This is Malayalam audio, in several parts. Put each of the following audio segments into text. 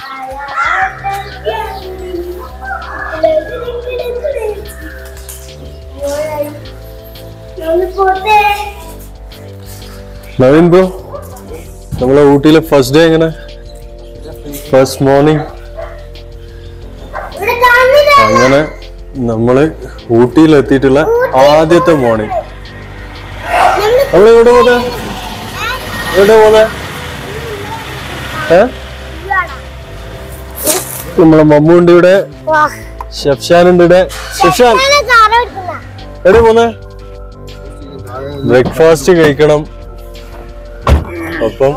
Naveen bro, നമ്മളെ ഊട്ടിയിലെ ഫസ്റ്റ് ഡേ എങ്ങനെ? First morning. അങ്ങനെ നമ്മള് ഊട്ടിയിലെത്തിയിട്ടുള്ള ആദ്യത്തെ മോർണിംഗ്. നമ്മൾ എവിടെ പോന്നെ? എവിടെ പോന്നെ? നമ്മളെ മമ്മുണ്ട് ഇവിടെ, ഷെഫ്ഷാൻ ഉണ്ട് ഇവിടെ. ഷെഫ്ഷാൻ എവിടെ പോന്നെ? ബ്രേക്ക്ഫാസ്റ്റ് കഴിക്കണം. അപ്പം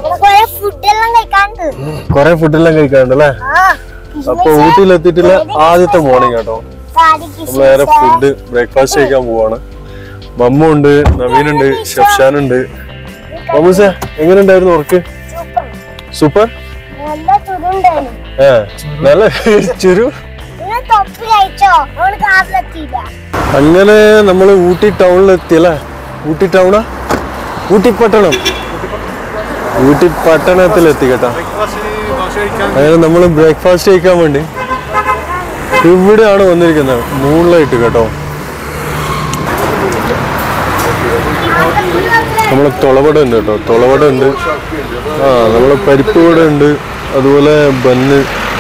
കൊറേ ഫുഡെല്ലാം കഴിക്കാറുണ്ട് അല്ലേ? അപ്പൊ ഊട്ടിയിലെത്തിയിട്ടുള്ള ആദ്യത്തെ മോർണിംഗ് കേട്ടോ. നമ്മൾ നേരെ ഫുഡ് ബ്രേക്ക്ഫാസ്റ്റ് കഴിക്കാൻ പോവാണ്. മമ്മു ഉണ്ട്, നവീനുണ്ട്, ഷെഫ്ഷാനുണ്ട്. മമ്മൂസ എങ്ങനെ ഉണ്ടായിരുന്നു ഉറക്ക്? സൂപ്പർ. നല്ല ചുരു. അങ്ങനെ നമ്മള് ഊട്ടി ടൗണിലെത്തിയല്ലേ? ഊട്ടി ടൗണാ? ഊട്ടി പട്ടണം. ഊട്ടി പട്ടണത്തിലെത്തി കേട്ടോ. അങ്ങനെ നമ്മൾ ബ്രേക്ക്ഫാസ്റ്റ് കഴിക്കാൻ വേണ്ടി ഇവിടെയാണ് വന്നിരിക്കുന്നത്. മൂണിലായിട്ട് കേട്ടോ. നമ്മളെ തുളവട ഉണ്ട് കേട്ടോ. തുളവട ഉണ്ട്, നമ്മളെ പരിപ്പ് വട ഉണ്ട്, അതുപോലെ ബന്ന്.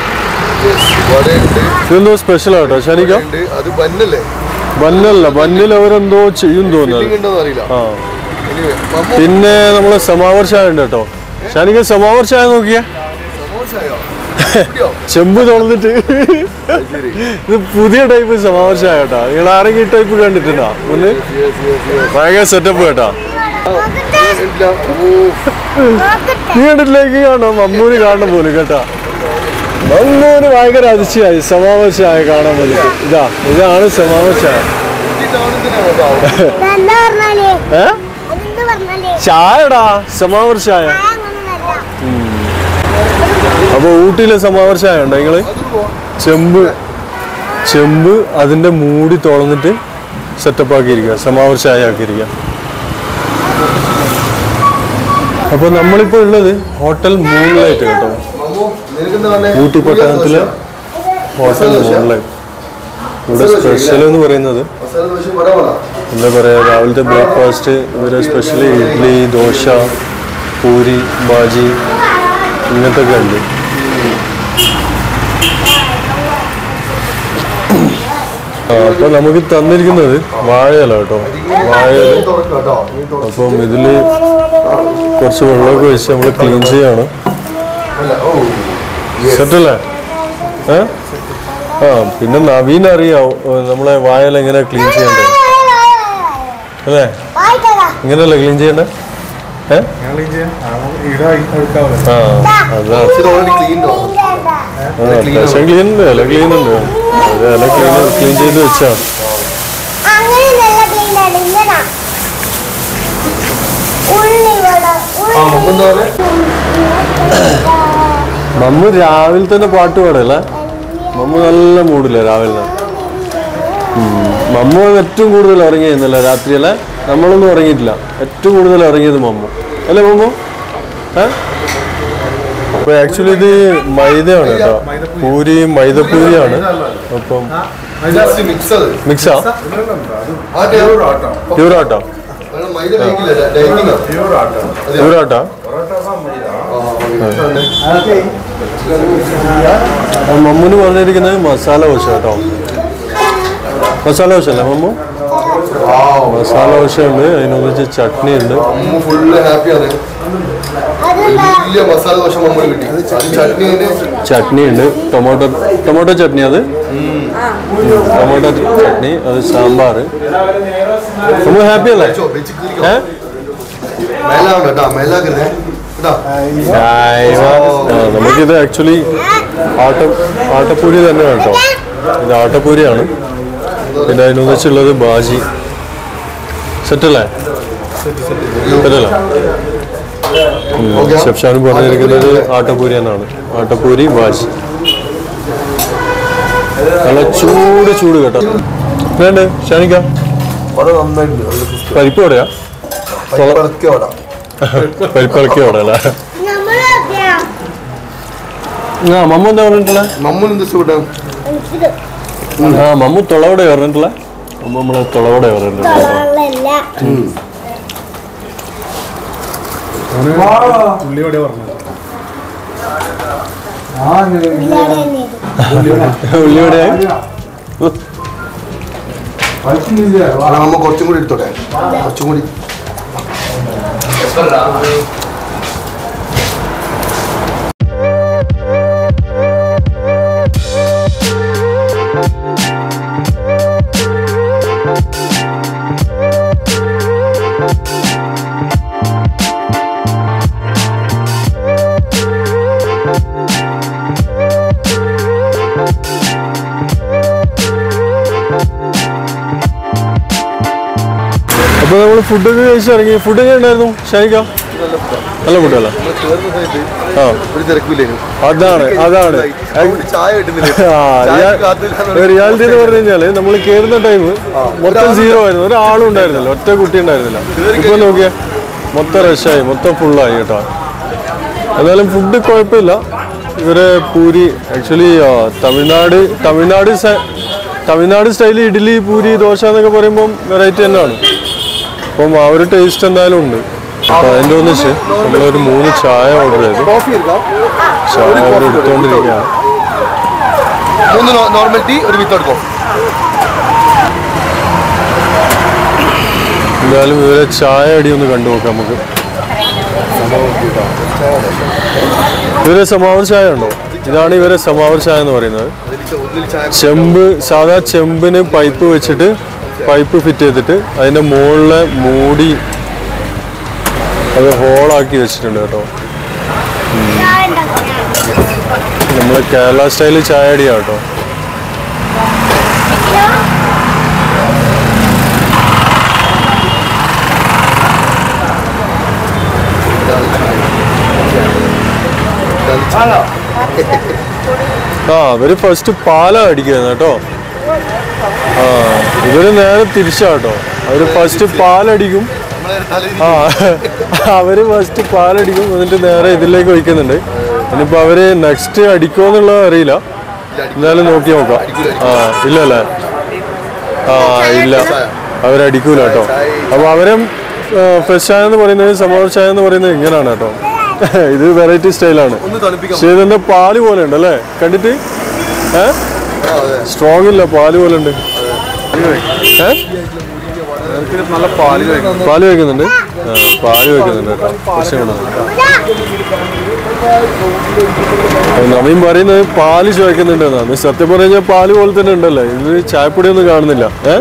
ഇതെന്തോ സ്പെഷ്യൽ ആട്ടോ ശനിക്ക. ബന്നല്ല, ബന്നിൽ അവരെന്തോ ചെയ്യും തോന്നുന്നത്. പിന്നെ നമ്മളെ സമാവർ ചായ ഉണ്ട് കേട്ടോ. ശനിക്ക സമാവർ ചായ നോക്കിയേ, ചെമ്പ് തുറന്നിട്ട്. ഇത് പുതിയ ടൈപ്പ് സമാവർ ചായ കേട്ടോ. നിങ്ങൾ ആരെങ്കിലും ഈ ടൈപ്പ് കണ്ടിട്ടുണ്ടോ? മുന്നേ ഭയങ്കര സെറ്റപ്പ് കേട്ടോ. നീ കണ്ടിട്ടിലേക്ക് കാണോ? മമ്മൂന് കാണണം പോലും കേട്ടാ. മമ്മൂന് ഭയങ്കര അതിശയായി സമാവർ ചായ കാണാൻ വേണ്ടിട്ട്. ഇതാണ് സമാവർ ചായ. ചായടാ, സമാവർ ചായ. അപ്പൊ ഊട്ടിയിലെ സമാവർ ചായ ഉണ്ടോ നിങ്ങള്? ചെമ്പ് അതിന്റെ മൂടി തുറന്നിട്ട് സെറ്റപ്പ് ആക്കിയിരിക്കുക, സമാവർ ചായ ആക്കിയിരിക്കുക. അപ്പൊ നമ്മളിപ്പോ ഉള്ളത് ഹോട്ടൽ മൂൺലൈറ്റ് കേട്ടോ. ഊട്ടി പട്ടണത്തിലെ ഹോട്ടൽ മൂൺലൈറ്റ്. ഇവിടെ സ്പെഷ്യൽ എന്ന് പറയുന്നത് എന്താ പറയാ, രാവിലത്തെ ബ്രേക്ക്ഫാസ്റ്റ് ഇവരെ സ്പെഷ്യലി ഇഡ്ഡലി, ദോശ, പൂരി, ബാജി ഇങ്ങനത്തെ ഒക്കെ ഉണ്ട്. അപ്പൊ നമുക്ക് തന്നിരിക്കുന്നത് വാഴയില കേട്ടോ. വാഴയില. അപ്പം ഇതില് കുറച്ച് വെള്ളമൊക്കെ വെച്ച് നമ്മൾ ക്ലീൻ ചെയ്യാണ്. സെറ്റല്ലേ? പിന്നെ നവീൻ അറിയാവും നമ്മളെ വാഴയില എങ്ങനെ ക്ലീൻ ചെയ്യണ്ടേ അല്ലേ? ഇങ്ങനെയല്ലേ ക്ലീൻ ചെയ്യണ്ടേ? ക്ലീൻ ഉണ്ട്, ഇല ക്ലീൻ ഉണ്ട്. ഇല ക്ലീൻ ചെയ്ത് വെച്ചാ മമ്മു രാവിലെ തന്നെ പാട്ട് പാടല്ലേ? മമ്മു നല്ല മൂടില്ല രാവിലെ. മമ്മു ഏറ്റവും കൂടുതൽ ഉറങ്ങിയെന്നല്ലേ രാത്രിയല്ലേ? നമ്മളൊന്നും ഉറങ്ങിയിട്ടില്ല. ഏറ്റവും കൂടുതൽ ഉറങ്ങിയത് മമ്മു അല്ലേ മമ്മു? അപ്പൊ ആക്ച്വലി ഇത് മൈദയാണ് കേട്ടോ. പൂരി മൈദപ്പൂരിയാണ്. അപ്പം മിക്സാ? പ്യൂറാട്ടോ? പ്യൂറാട്ടാ? മമ്മുന് പറഞ്ഞിരിക്കുന്നത് മസാല ദോശ കേട്ടോ. മസാല ദോശ അല്ലേ മമ്മു? മസാല ദോശ ഉണ്ട്, അതിനൊന്നിച്ച് ചട്നി ഉണ്ട്. ചട്നി ഉണ്ട്, ടൊമാറ്റോ ചട്നി. അത് ടൊമാറ്റോ ചട്നി, അത് സാമ്പാർ. നമ്മൾ ഹാപ്പി അല്ലേ? നമുക്കിത് ആക്ച്വലി ആട്ടപ്പൂരി തന്നെ കേട്ടോ. ഇത് ആട്ടപ്പൂരിയാണ്. പിന്നെ അതിനൊന്നിച്ചുള്ളത് ബാജി. സെറ്റല്ലേ? സെറ്റല്ലേ? ഷെഫ്ഷാനും പറഞ്ഞിരിക്കുന്നത് ആട്ടപ്പൂരി എന്നാണ്. ആട്ടപ്പൂരി ബാജി നല്ല ചൂട് കേട്ടോ. വേണ്ടേ ഷാനിക്ക? പരിപ്പ് വടയാ? പരിപ്പിളക്കി വട അല്ലേ? മമ്മു എന്താ പറഞ്ഞിട്ടുള്ള? മമ്മു തുളവടെ പറഞ്ഞിട്ടുള്ള മമ്മു നമ്മളെ തുളവടെ പറഞ്ഞിട്ടുള്ള. ഉള്ളിയോടെ കുറച്ചും കൂടി എടുത്തോട്ടെ, കുറച്ചും കൂടി. അപ്പൊ നമ്മള് ഫുഡൊക്കെ കഴിച്ചിറങ്ങി. ഫുഡ് എങ്ങനെ ഉണ്ടായിരുന്നു ഷാനിക്ക? നല്ല ഫുഡല്ല? അതാണ് റിയാലിറ്റി എന്ന് പറഞ്ഞു കഴിഞ്ഞാല് നമ്മൾ കയറുന്ന ടൈം മൊത്തം 0 ആയിരുന്നു, ഒരാളും ഉണ്ടായിരുന്നില്ല, ഒറ്റ കുട്ടി ഉണ്ടായിരുന്നില്ല. ഇപ്പൊ നോക്കിയാ മൊത്തം റഷായി, മൊത്തം ഫുള്ളായി കേട്ടോ. എന്നാലും ഫുഡ് കുഴപ്പമില്ല. ഇവരെ പൂരി ആക്ച്വലി തമിഴ്നാട് സ്റ്റൈൽ ഇഡ്ഡലി പൂരി ദോശ എന്നൊക്കെ പറയുമ്പോൾ വെറൈറ്റി തന്നെയാണ്. അപ്പം ആ ഒരു ടേസ്റ്റ് എന്തായാലും ഉണ്ട്. അപ്പൊ അതിൻ്റെ ഒന്നിച്ച് നമ്മളൊരു 3 ചായ ഓർഡർ ചെയ്തു. ചായ ഓർഡർ എടുത്തോണ്ടിരിക്കുകയാണ്. എന്തായാലും ഇവരെ ചായ അടി ഒന്ന് കണ്ടു നോക്കാം നമുക്ക്. ഇവരെ സമാവർ ചായ ഉണ്ടോ? ഇതാണ് ഇവരെ സമാവർ ചായ എന്ന് പറയുന്നത്. സാധാ ചെമ്പിന് പൈപ്പ് വെച്ചിട്ട് പൈപ്പ് ഫിറ്റ് ചെയ്തിട്ട് അതിന്റെ മുകളിലെ മൂടി അത് ഹോളാക്കി വെച്ചിട്ടുണ്ട് കേട്ടോ. നമ്മള് കേരള സ്റ്റൈല് ചായ അടിയാ കേട്ടോ. അവര് ഫസ്റ്റ് പാല അടിക്കുന്നത് കേട്ടോ. ഇവര് നേരെ തിരിച്ചാട്ടോ. അവര് ഫസ്റ്റ് പാലടിക്കും. അവര് ഫസ്റ്റ് പാലടിക്കും, എന്നിട്ട് നേരെ ഇതിലേക്ക് ഒഴിക്കുന്നുണ്ട്. ഇനിയിപ്പോ അവര് നെക്സ്റ്റ് അടിക്കുമോ എന്നുള്ളത് അറിയില്ല. എന്തായാലും നോക്കി നോക്കാം. ഇല്ലല്ലേ? ഇല്ല, അവരടിക്കൂല കേട്ടോ. അപ്പൊ അവരെ ഫ്രഷ് ചായ എന്ന് പറയുന്നത്, സമാവർ ചായ എന്ന് പറയുന്നത് ഇങ്ങനെയാണ് കേട്ടോ. ഇത് വെറൈറ്റി സ്റ്റൈലാണ്. പക്ഷേ ഇതിന്റെ പാല് പോലെ ഉണ്ട് അല്ലേ കണ്ടിട്ട്? സ്ട്രോങ് ഇല്ല, പാല് പോലെ ഉണ്ട്. പാല് വയ്ക്കുന്നുണ്ട്. പാല് വയ്ക്കുന്നുണ്ട് കേട്ടോ. നവീൻ പറയുന്നത് പാല് ചോദിക്കുന്നുണ്ട് എന്നാണ്. സത്യം പറഞ്ഞാൽ പാല് പോലെ തന്നെ ഉണ്ടല്ലേ. ഇത് ചായപ്പൊടി ഒന്നും കാണുന്നില്ല.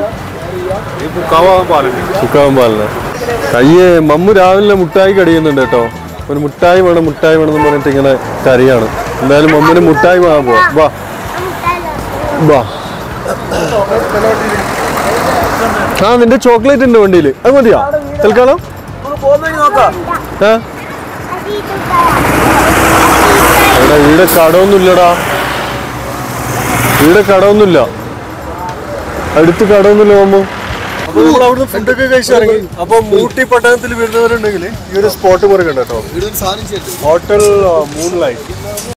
സുക്കാവൻ പാലിന് കയ്യെ മമ്മു രാവിലെ മുട്ടായി കടിയുന്നുണ്ട് കേട്ടോ. ഒരു മുട്ടായി വേണം എന്ന് പറഞ്ഞിട്ട് ഇങ്ങനെ കറിയാണ്. എന്തായാലും മമ്മിന് മുട്ടായി വാങ്ങാൻ പോവാം. വാ. നിന്റെ ചോക്ലേറ്റ് ഉണ്ട് വണ്ടിയിൽ, അത് മതിയാ തൽക്കാലം? ഇവിടെ കടമൊന്നുമില്ലടാ. ഇവിടെ കടമൊന്നുമില്ല, അടുത്ത് കടമൊന്നുമില്ല മമ്മു. അപ്പൊ നമ്മൾ അവിടുന്ന് ഫുഡൊക്കെ കഴിച്ചിറങ്ങി. അപ്പൊ മൂട്ടി പട്ടണത്തിൽ വരുന്നവരുണ്ടെങ്കിൽ ഈ ഒരു സ്പോട്ട് പോലെ കണ്ടോ, ഹോട്ടൽ മൂൺലൈറ്റ്.